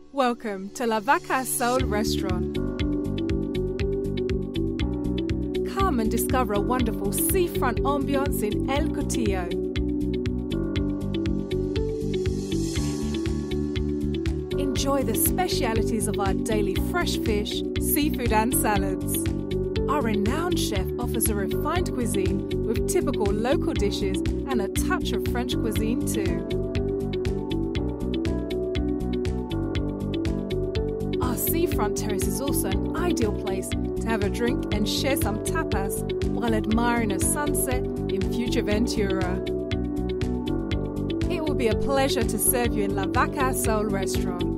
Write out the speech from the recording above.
Welcome to La Vaca Azul Restaurant. Come and discover a wonderful seafront ambiance in El Cotillo. Enjoy the specialities of our daily fresh fish, seafood and salads. Our renowned chef offers a refined cuisine with typical local dishes and a touch of French cuisine too. Our seafront terrace is also an ideal place to have a drink and share some tapas while admiring a sunset in Fuerteventura. It will be a pleasure to serve you in La Vaca Azul Restaurant.